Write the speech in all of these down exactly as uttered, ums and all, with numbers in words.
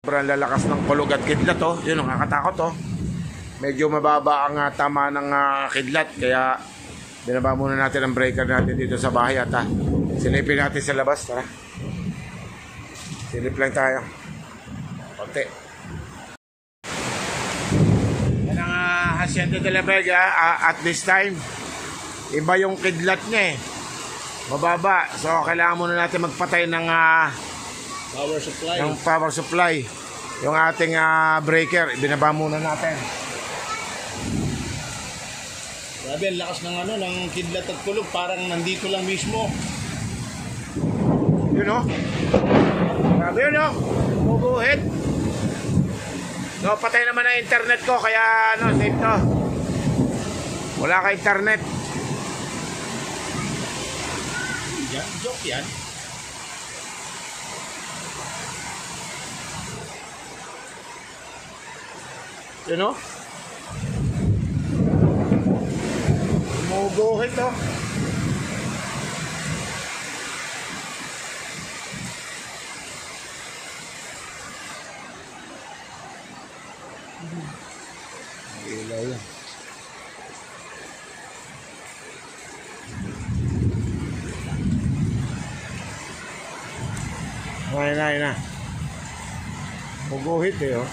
sobrang lalakas ng kulog at kidlat oh. Yun, nakakatakot oh. Medyo mababa ang uh, tama ng uh, kidlat, kaya binaba muna natin ang breaker natin dito sa bahay at uh, silipin natin sa labas. Tara, silip lang tayo konti. Yan ang uh, Hacienda de la Vega uh, at this time iba yung kidlat niya eh, mababa, so kailangan muna natin magpatay ng uh, power supply. Yung power supply. Yung ating uh, breaker, binaba muna natin. Grabe, ang lakas ng ano, ng kidlat at kulog, parang nandito lang mismo. Yun o. Grabe yun o. Bubuhit. So, patay naman ang internet ko, kaya ano, safe to. Wala ka internet. Yan, joke yan. Yun o. Bumubuhit o. Ilaw yan. Ay na, ay na. Bumubuhit eh o.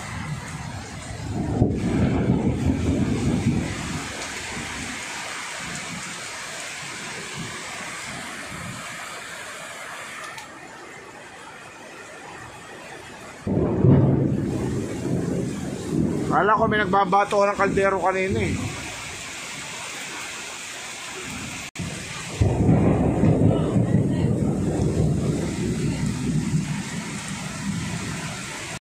Kala ko may nagbabato ng kaldero kanina eh.